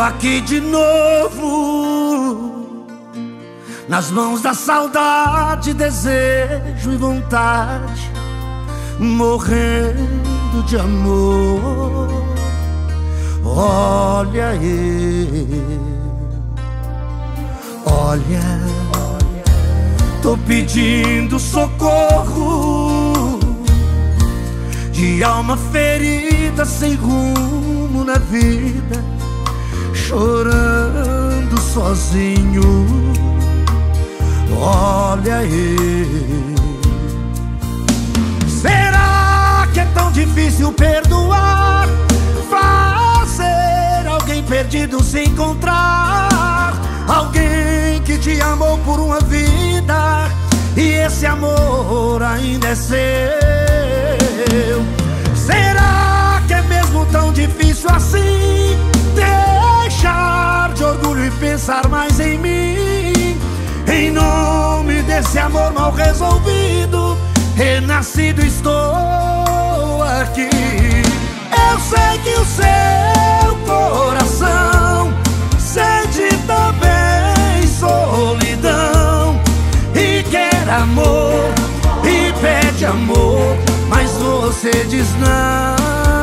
aqui de novo, nas mãos da saudade, desejo e vontade, morrendo de amor. Olha olha, tô pedindo socorro, de alma ferida, sem rumo na vida, chorando sozinho. Olha será que é tão difícil perdoar? Fazer alguém perdido se encontrar, alguém que te amou por uma vida e esse amor ainda é seu. Será que é mesmo tão difícil assim deixar de orgulho e pensar mais em mim? Em nome desse amor mal resolvido, renascido estou aqui. Eu sei que o seu coração sente também solidão e quer amor e pede amor, mas você diz não.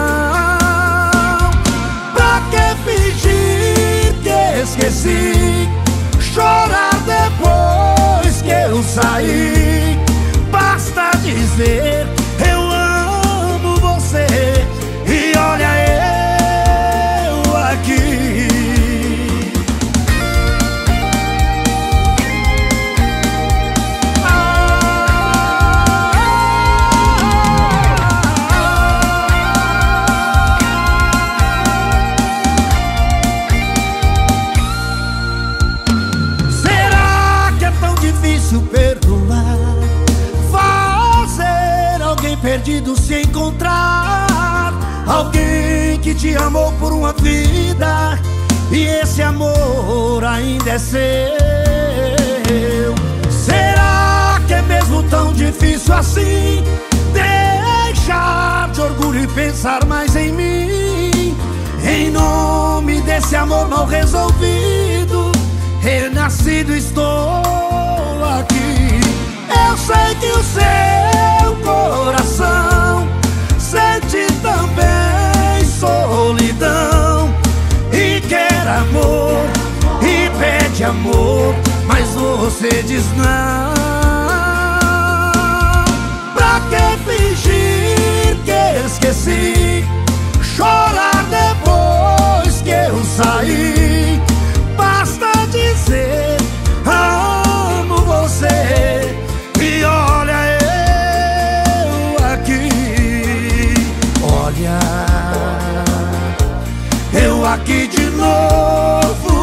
Pra que fingir que esqueci, chorar depois que eu saí? Basta dizer eu amo você e olha eu aqui. Perdoar, fazer alguém perdido se encontrar, alguém que te amou por uma vida e esse amor ainda é seu. Será que é mesmo tão difícil assim deixar de orgulho e pensar mais em mim? Em nome desse amor mal resolvido, renascido estou aqui. Eu sei que o seu coração sente também solidão e quer amor e pede amor, mas você diz não. Pra que fingir que esqueci, chorar depois que eu saí? Basta dizer amo você e olha eu aqui. Olha eu aqui de novo.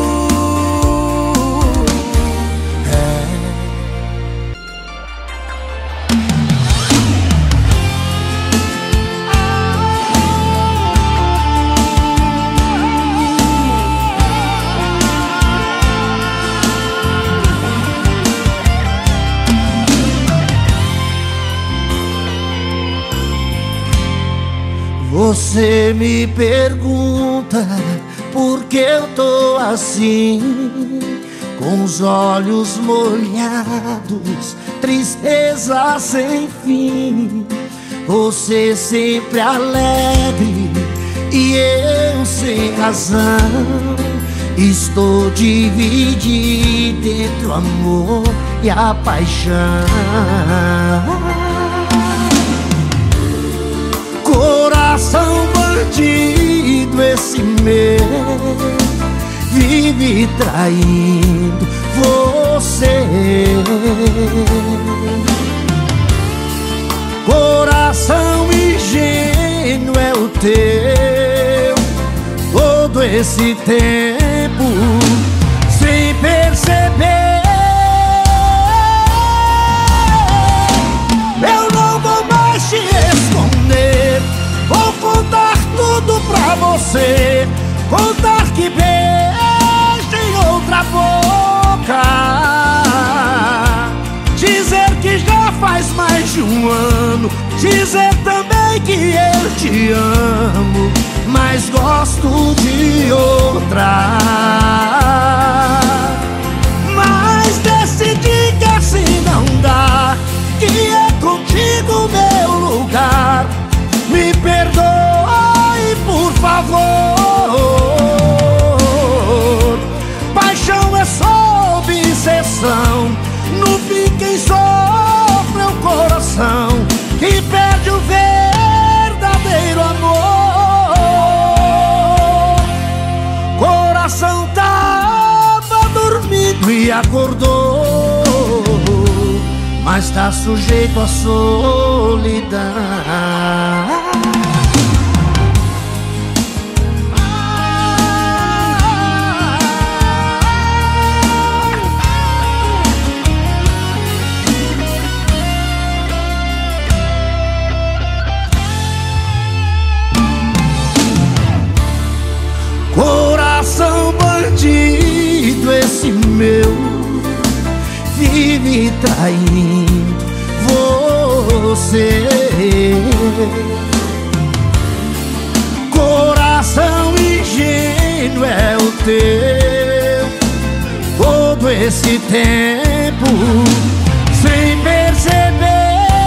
Você me pergunta por que eu tô assim, com os olhos molhados, tristeza sem fim. Você sempre alegre e eu sem razão. Estou dividido entre o amor e a paixão. Coração bandido, esse meu vive traindo você. Coração ingênuo é o teu, todo esse tempo sem perceber. Eu não vou mais te esconder, vou contar tudo pra você, contar que beijo em outra boca, dizer que já faz mais de um ano, dizer também que eu te amo, mas mas gosto de outra. Mas decidi que assim não dá, que é contigo meu lugar. Me perdoe, por favor. Paixão é só obsessão. No fim quem sofre é o coração, que perde o verdadeiro amor. Coração tava dormindo e acordou, mas tá sujeito à solidão. Coração bandido esse meu, vive traindo você. Coração ingênuo é o teu, todo esse tempo sem perceber.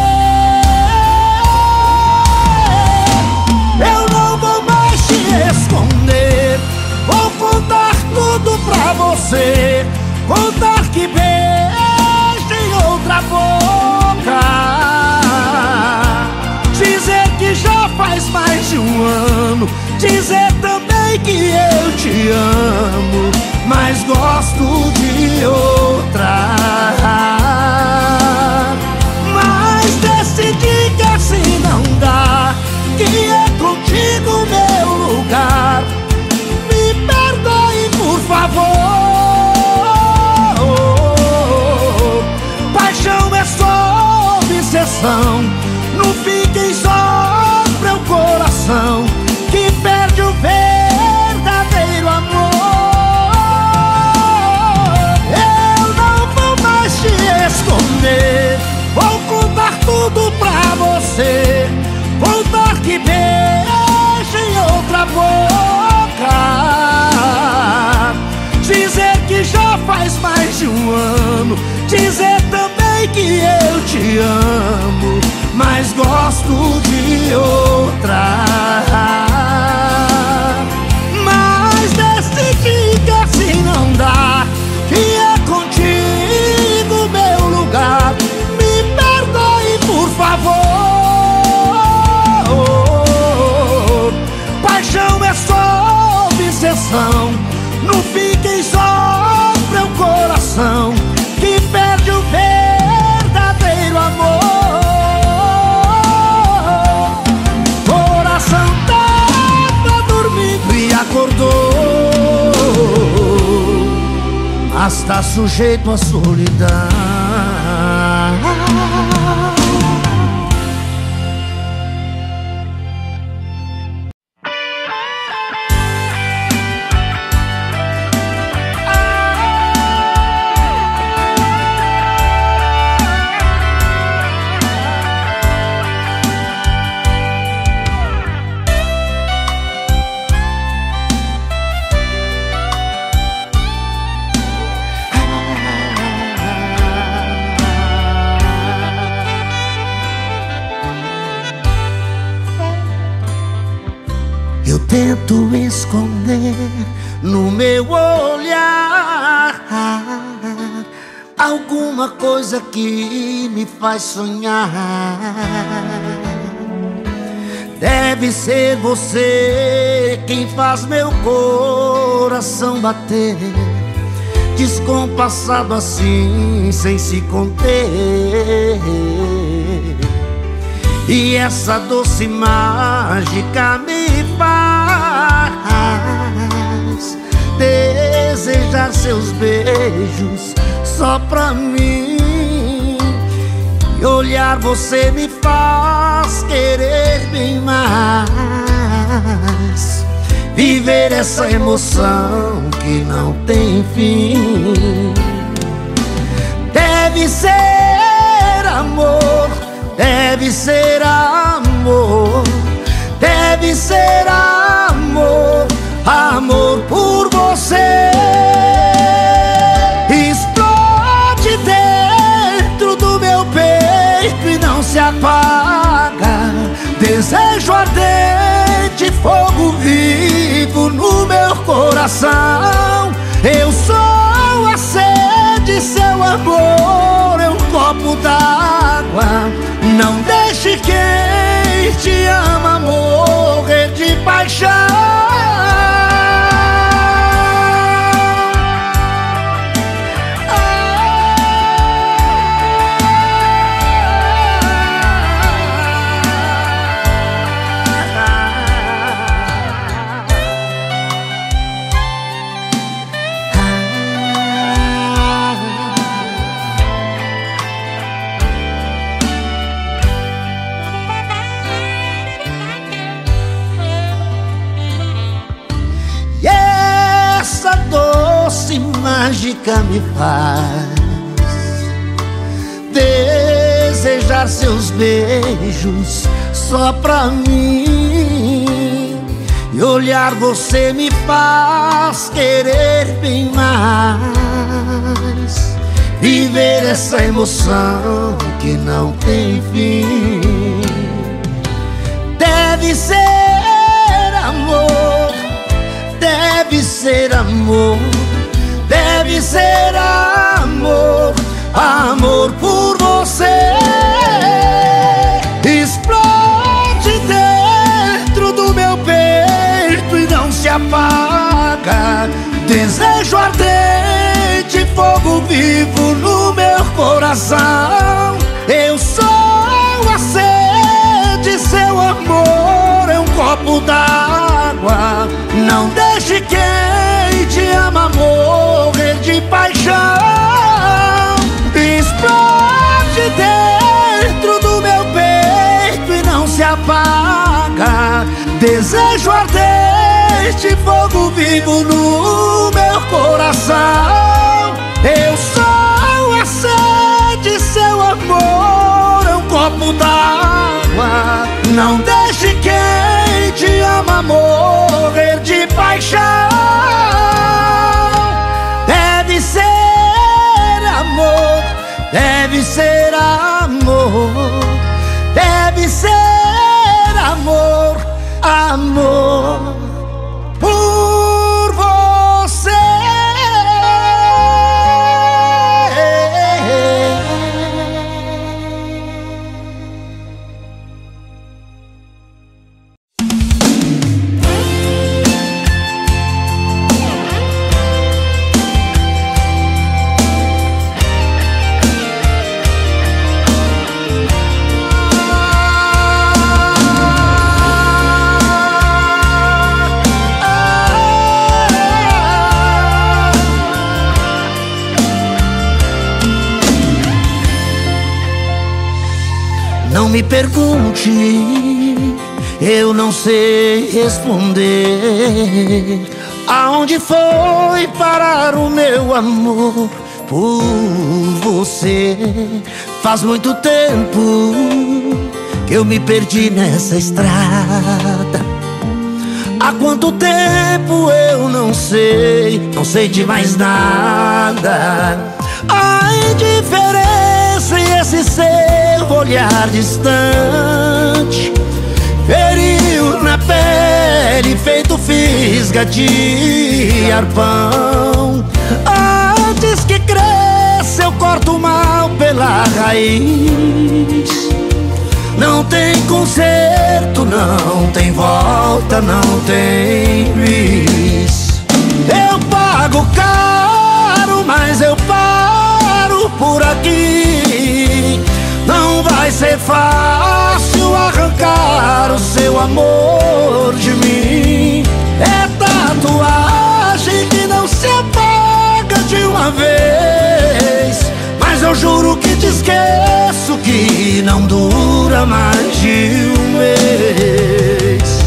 Eu não vou mais te esconder, vou contar tudo pra você. Contar que beijo em outra boca, dizer que já faz mais de um ano, dizer também que eu te amo, mas gosto de outra. Mas decidi que assim não dá, que é contigo meu lugar. Me perdoe, por favor. Paixão é só obsessão. No fim quem sofre é o coração, que perde o verdadeiro amor. Eu não vou mais te esconder, vou contar tudo pra você. Contar que beijo em outra boca, dizer que já faz mais de um ano, dizer também que eu te amo, mas gosto de outra. Mas decidi que assim não dá, que é contigo meu lugar. Me perdoe, por favor. Paixão é só obsessão. No fim quem sofre é o coração, que perde o verdadeiro amor. Coração tava dormindo e acordou, mas tá sujeito à solidão. Eu tento esconder no meu olhar alguma coisa que me faz sonhar. Deve ser você quem faz meu coração bater descompassado assim, sem se conter. E essa doce mágica me faz desejar seus beijos só pra mim. E olhar você me faz querer bem mais, viver essa emoção que não tem fim. Deve ser amor, deve ser amor, deve ser amor. se apaga. Desejo ardente, fogo vivo no meu coração. Eu sou a sede, seu amor é um copo d'água. Não deixe quem te ama morrer de paixão. Mágica me faz desejar seus beijos só pra mim, e olhar você me faz querer bem mais, viver essa emoção que não tem fim. Deve ser amor, deve ser amor, deve ser amor, amor por você. Explode dentro do meu peito e não se apaga. Desejo ardente, fogo vivo no meu coração. Eu sou a sede, seu amor é um copo d'água. Não deixe quem te ama morrer de paixão. Explode dentro do meu peito e não se apaga. Desejo ardente, fogo vivo no meu coração. Eu sou a sede, seu amor é um copo d'água. Não deixe quem te ama morrer de paixão. Deve ser amor, deve ser amor, deve ser amor, amor por você. Não me pergunte, eu não sei responder. Aonde foi parar o meu amor por você? Faz muito tempo que eu me perdi nessa estrada. Há quanto tempo eu não sei, não sei de mais nada. A indiferença e esse seu olhar distante feriu na pele, feito fisga de arpão. Antes que cresça eu corto mal pela raiz. Não tem conserto, não tem volta, não tem juiz. Eu pago caro, mas eu paro por aqui. Não vai ser fácil arrancar o seu amor de mim. É tatuagem que não se apaga de uma vez, mas eu juro que te esqueço, que não dura mais de um mês.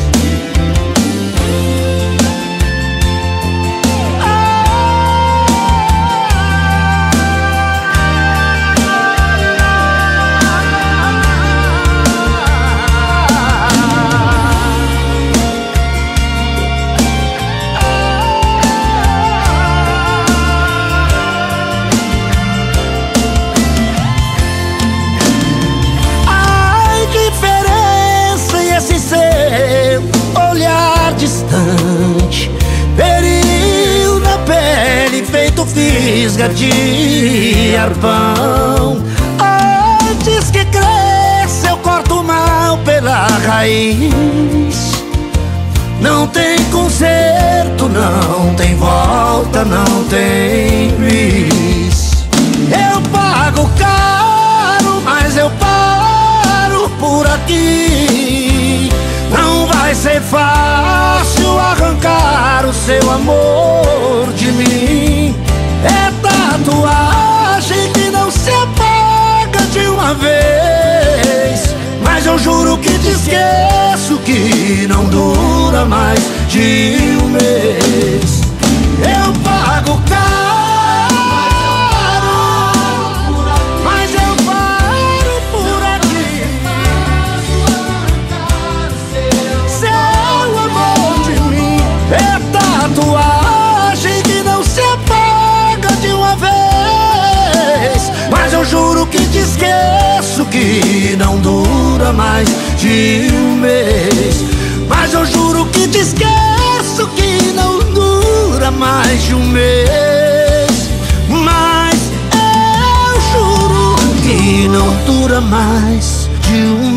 fisga de arpão. Antes que cresça eu corto mal pela raiz. Não tem conserto, não tem volta, não tem bis. Eu pago caro, mas eu paro por aqui. Não vai ser fácil arrancar o seu amor de mim. É tatuagem que não se apaga de uma vez, mas eu juro que te esqueço, que não dura mais de um mês. Eu pago caro, mas eu paro por aqui. Seu amor de mim é tatuagem que não se apaga de uma vez, mas eu juro que te esqueço, que não dura mais de um mês. Mas eu juro que te esqueço, que não dura mais de um mês. Mas eu juro que não dura mais de um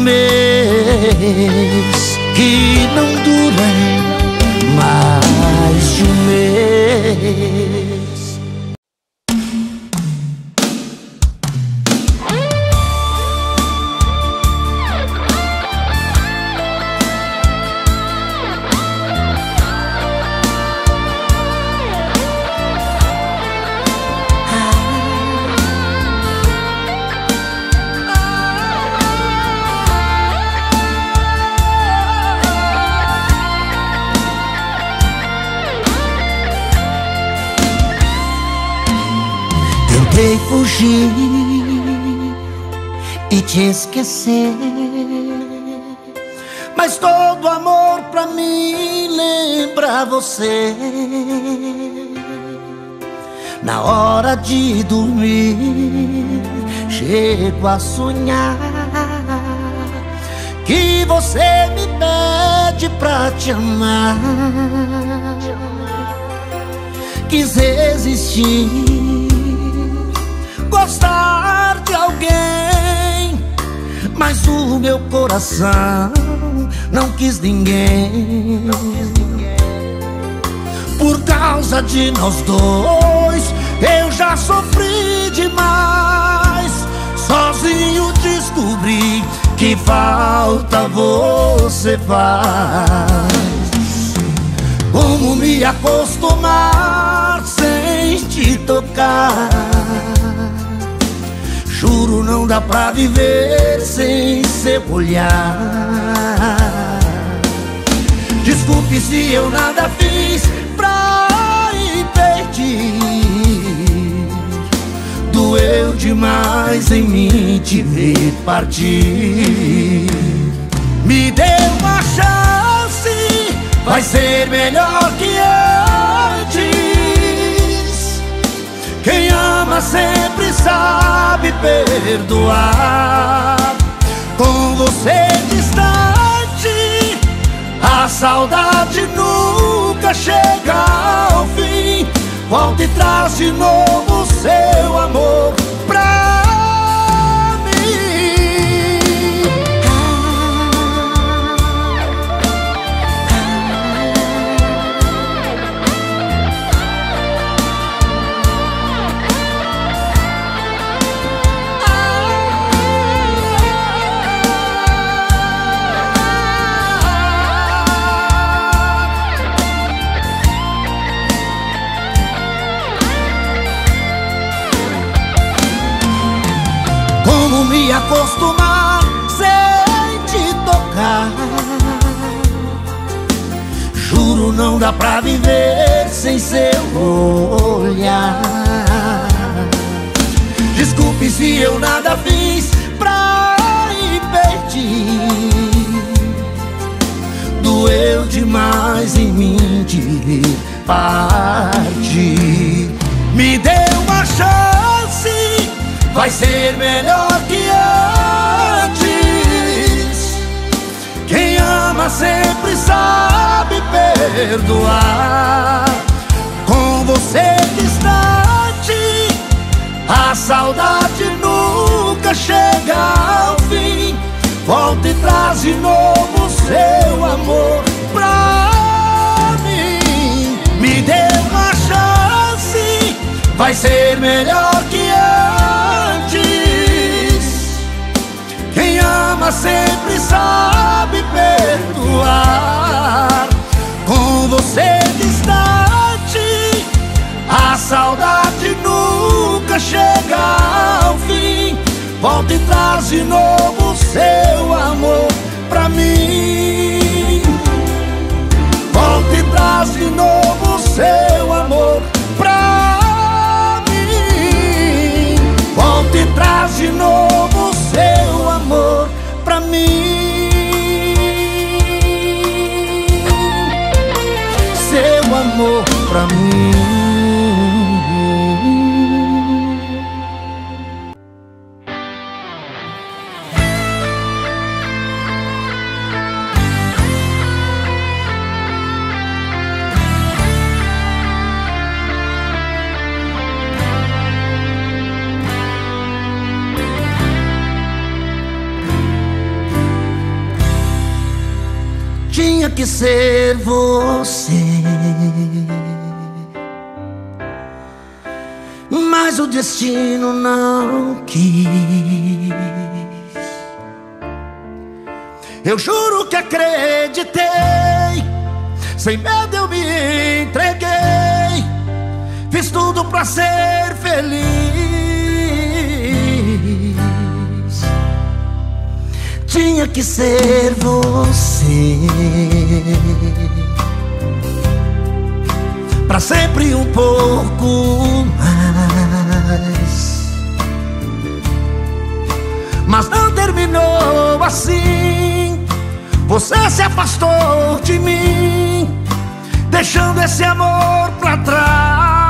mês. Que não dura mais de um mês. Tentei fugir e te esquecer, mas todo amor pra mim lembra você. Na hora de dormir, chego a sonhar que você me pede pra te amar. Quis resistir, gostar de alguém, mas o meu coração não quis ninguém. Por causa de nós dois eu já sofri demais. Sozinho descobri que falta você faz. Como me acostumar sem te tocar? Juro, não dá pra viver sem seu olhar. Desculpe se eu nada fiz pra impedir. Doeu demais em mim te ver partir. Me dê uma chance, vai ser melhor que antes. Quem ama sempre sabe perdoar. Com você distante, a saudade nunca chega ao fim. Volta e traz de novo seu amor pra mim. Como me acostumar sem te tocar? Juro, não dá pra viver sem seu olhar. Desculpe se eu nada fiz pra impedir. Doeu demais em mim te ver partir. Me dê uma chance, vai ser melhor que antes. Quem ama sempre sabe perdoar. Com você distante, saudade nunca chega ao fim. Volta e traz de novo seu amor pra mim. Me dê uma chance, vai ser melhor que antes. Quem ama sempre sabe perdoar. Com você distante, a saudade nunca chega ao fim. Volta e traz de novo seu amor pra mim. Volta e traz de novo seu amor pra mim. Volta e traz de novo seu amor pra mim. Seu amor pra mim. Tinha que ser você, mas o destino não quis. Eu juro que acreditei, sem medo eu me entreguei. Fiz tudo pra ser feliz. Tinha que ser você, pra sempre um pouco mais. Mas não terminou assim. Você se afastou de mim, deixando esse amor pra trás.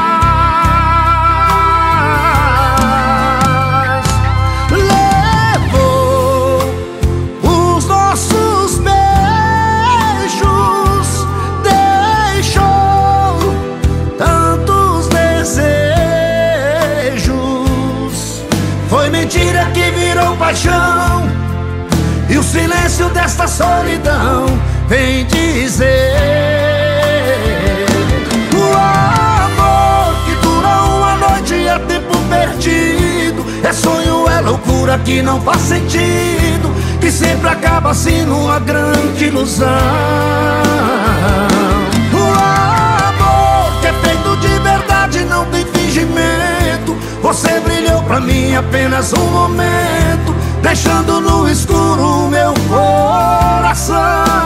Mentira que virou paixão, e o silêncio desta solidão vem dizer: o amor que dura uma noite é tempo perdido. É sonho, é loucura que não faz sentido, que sempre acaba assim numa grande ilusão. O amor que é feito de verdade não tem fingimento. Você brilhou pra mim apenas um momento, deixando no escuro o meu coração.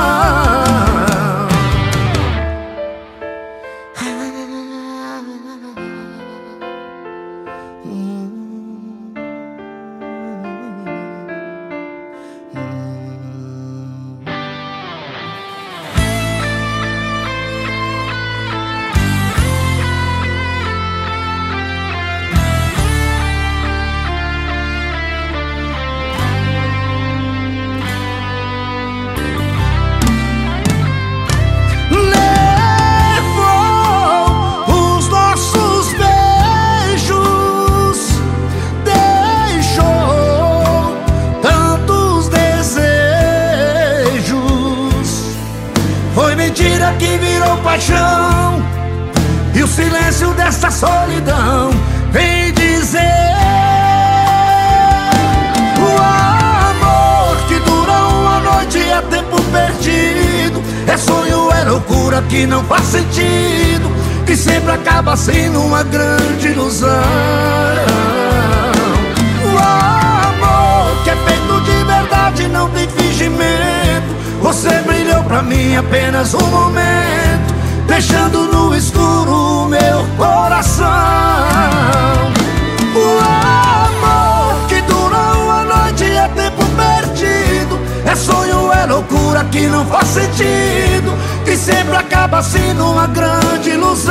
Mentira que virou paixão, e o silêncio dessa solidão vem dizer: o amor que dura uma noite é tempo perdido. É sonho, é loucura que não faz sentido, que sempre acaba assim numa grande ilusão. O amor que é feito de verdade não tem fingimento. Você brilhou pra mim apenas um momento, deixando no escuro o meu coração. O amor que dura uma noite é tempo perdido. É sonho, é loucura que não faz sentido, que sempre acaba assim numa grande ilusão.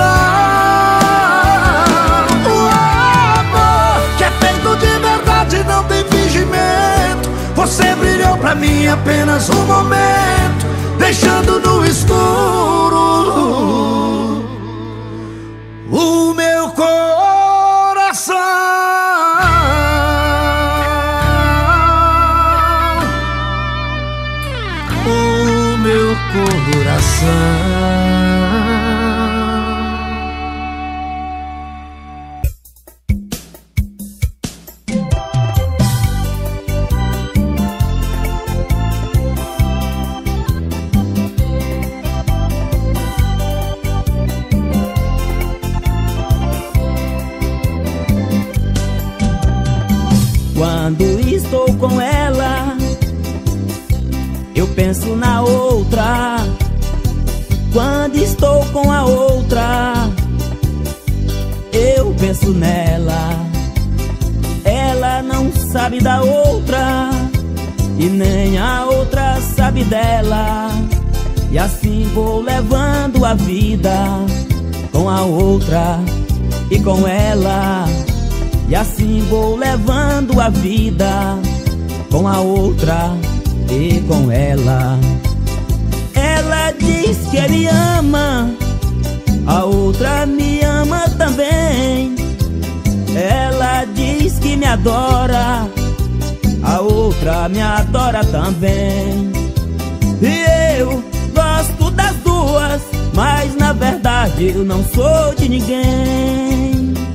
O amor que é feito de verdade não tem fingimento. Você brilhou pra mim apenas um momento, deixando no escuro o meu coração. coração. Quando estou com ela, eu penso na outra. Quando estou com a outra, eu penso nela. Ela não sabe da outra e nem a outra sabe dela. E assim vou levando a vida com a outra e com ela. E assim vou levando a vida com a outra e com ela. Ela diz que me ama, a outra me ama também. Ela diz que me adora, a outra me adora também. E eu gosto das duas, mas na verdade eu não sou de ninguém.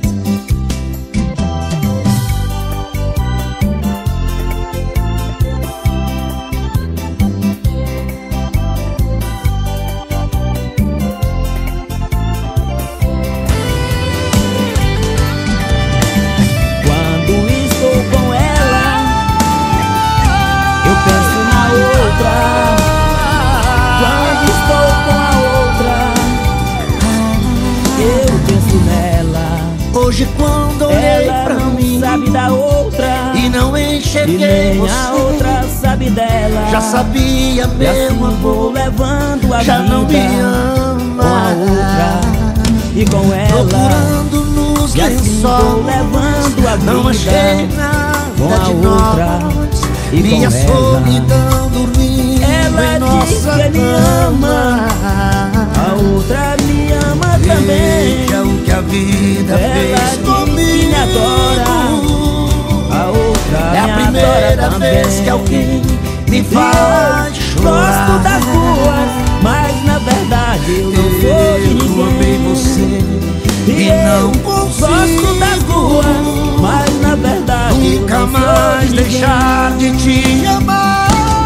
Hoje quando olhei pra mim, sabe da outra e não enxerguei você, a outra sabe dela. Já sabia mesmo, assim vou levando a já vida não me ama com a outra e com ela. Procurando nos lençóis, vou levando a vida não achei nada com a de outra nós. E minha com solidão dormindo ela em nossa diz que me ama, a outra me ama também. Veja o que a vida fez comigo. Me adora, a outra é a primeira vez que alguém me faz chorar. Gosto das duas, mas na verdade eu não sou de ninguém. Eu amei você e não consigo. Gosto das duas, mas na verdade nunca eu não mais sou de deixar de te amar.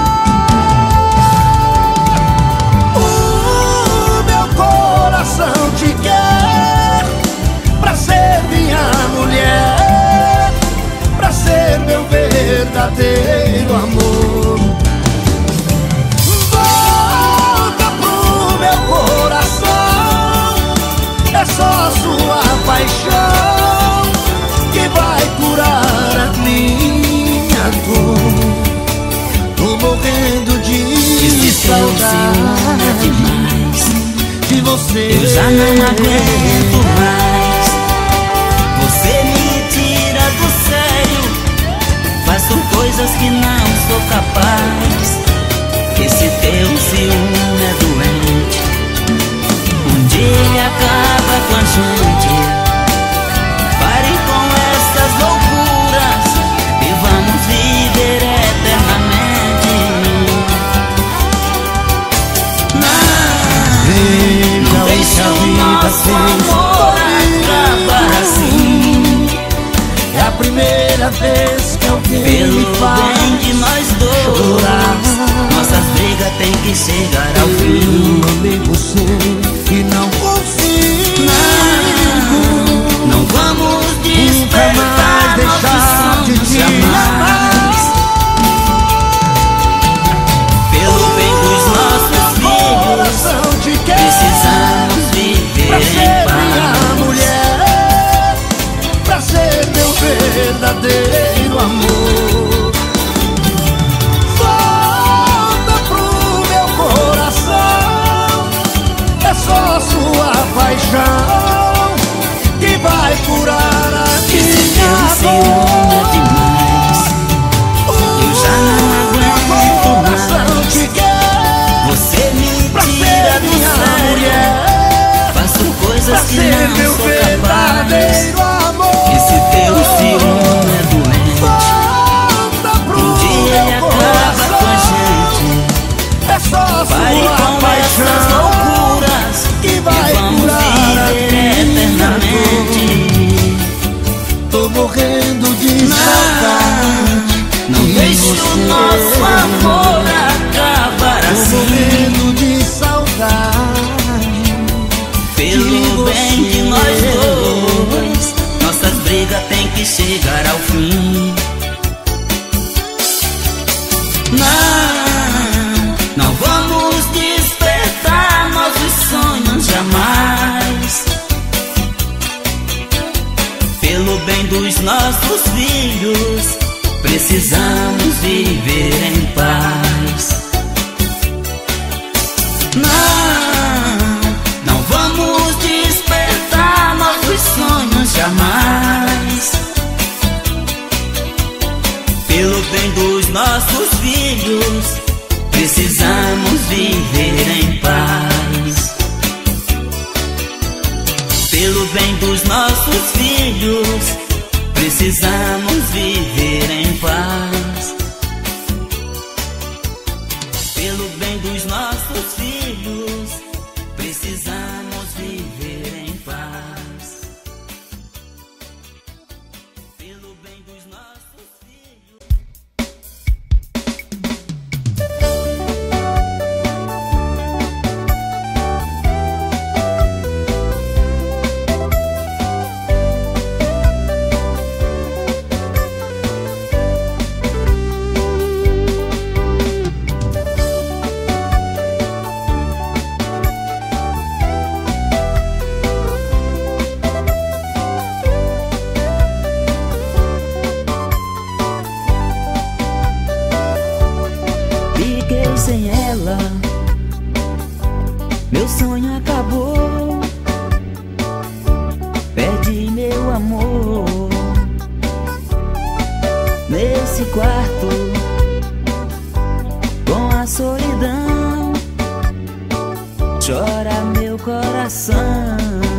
O meu coração te quer pra ser minha mulher, pra ser meu verdadeiro amor. Volta pro meu coração, é só sua paixão que vai curar a minha dor. Tô morrendo de saudade demais de você. Eu já não aguento mais. Você me tira do sério, faço coisas que não sou capaz. Esse teu ciúme é doente, um dia ele acaba com a gente. Pare com essas loucuras e vamos viver eternamente. Não deixe o nosso amor acabar assim. É a primeira vez que alguém Pelo me faz bem de nós dois, chorar. nossas brigas tem que chegar ao fim. Eu amei você e não consigo. Não vamos nunca mais despertar deixar de te amar. Pelo bem dos nossos filhos, precisamos pra viver ser em paz. minha mulher, pra ser meu verdadeiro amor. Volta pro meu coração. nossos filhos, precisamos viver em paz. Não vamos despertar nossos sonhos jamais. Pelo bem dos nossos filhos, precisamos viver em paz. Pelo bem dos nossos filhos, precisamos viver em paz. Pelo bem dos nossos filhos, precisamos viver em paz. Pelo bem dos nossos filhos. Sem ela, meu sonho acabou. Perdi meu amor nesse quarto, com a solidão. Chora meu coração.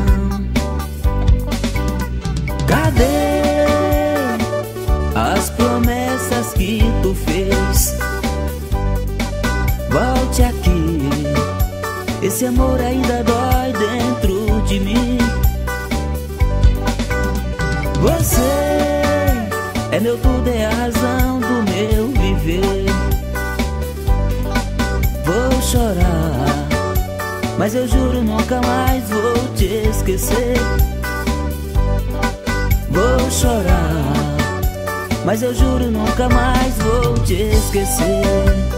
Cadê as promessas que tu fez? Volte aqui, esse amor ainda dói dentro de mim. Você é meu tudo, é a razão do meu viver. Vou chorar, mas eu juro nunca mais vou te esquecer. Vou chorar, mas eu juro nunca mais vou te esquecer.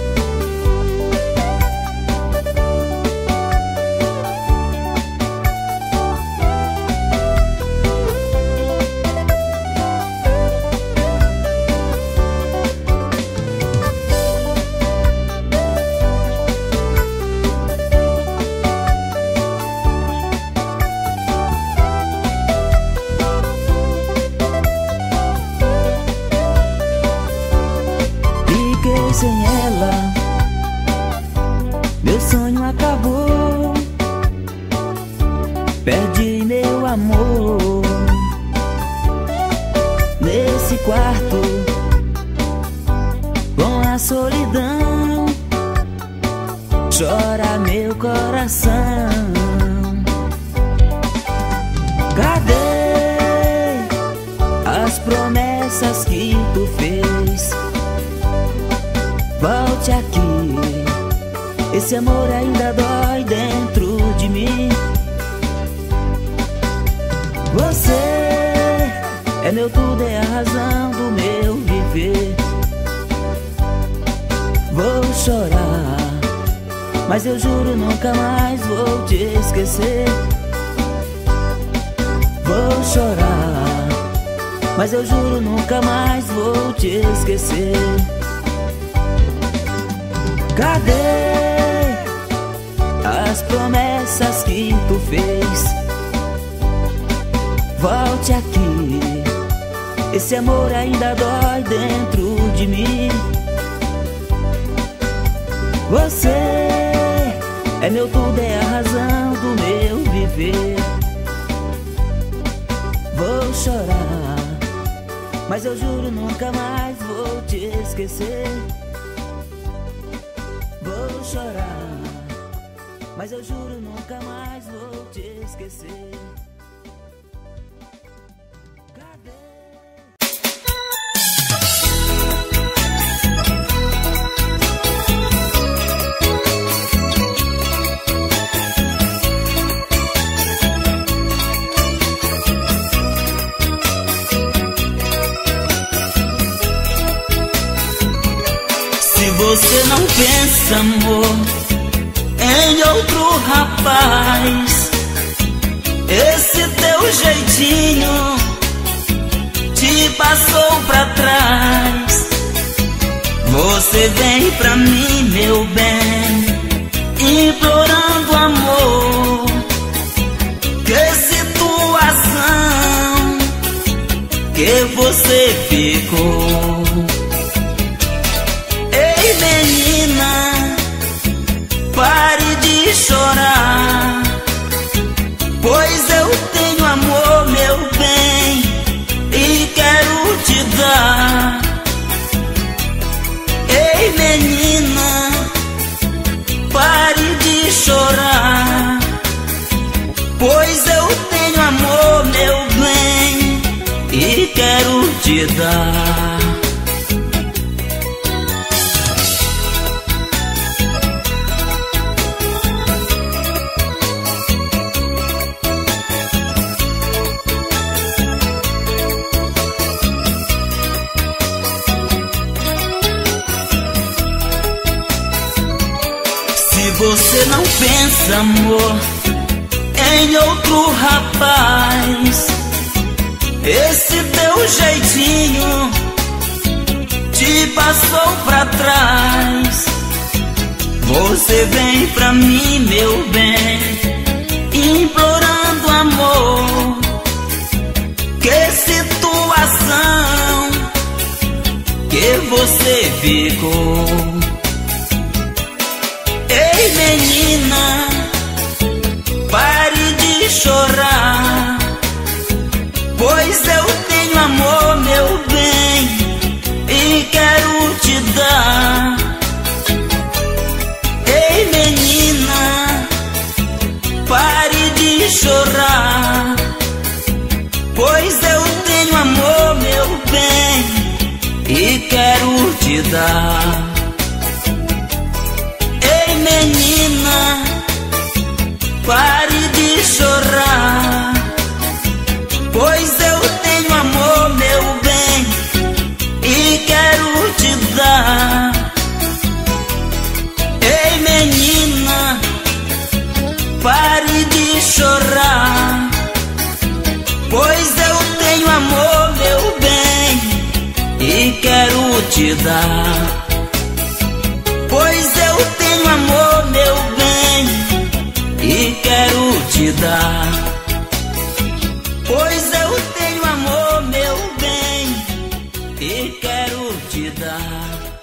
Sem ela, meu sonho acabou. Perdi meu amor nesse quarto, com a solidão. Chora meu coração. Cadê as promessas que tu fez? Volte aqui, esse amor ainda dói dentro de mim. Você é meu tudo, é a razão do meu viver. Vou chorar, mas eu juro nunca mais vou te esquecer. Vou chorar, mas eu juro nunca mais vou te esquecer. Cadê as promessas que tu fez? Volte aqui, esse amor ainda dói dentro de mim. Você é meu tudo, é a razão do meu viver. Vou chorar, mas eu juro nunca mais vou te esquecer. Vou chorar, mas eu juro nunca mais vou te esquecer. Cadê? Se você não pensa, amor, em outro rapaz, esse teu jeitinho te te passou pra trás. Você vem pra mim, meu bem, implorando amor. Que situação que você ficou. Ei, menina, pare de chorar, pois eu tenho amor, meu bem, e quero te dar. Ei, menina, pare de chorar, pois eu tenho amor, meu bem, e quero te dar. Se você não pensa, amor, em outro rapaz, esse teu jeitinho te passou pra trás. Você vem pra mim, meu bem, implorando amor. Que situação que você ficou. Ei, menina, pare de chorar, pois eu tenho amor, meu bem, e quero te dar. Ei, menina, pare de chorar, pois eu tenho amor, meu bem, e quero te dar. Menina, pare de chorar, pois eu tenho amor, meu bem, e quero te dar. Ei, menina, pare de chorar, pois eu tenho amor, meu bem, e quero te dar. Pois eu tenho amor, meu bem, e quero te dar. Pois eu tenho amor, meu bem, e quero te dar.